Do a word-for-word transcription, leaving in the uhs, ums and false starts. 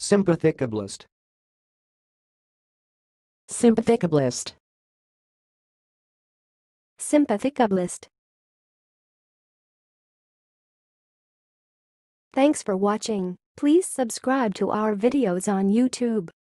Sympathicoblast. Sympathicoblast. Sympathicoblast. Thanks for watching. Please subscribe to our videos on YouTube.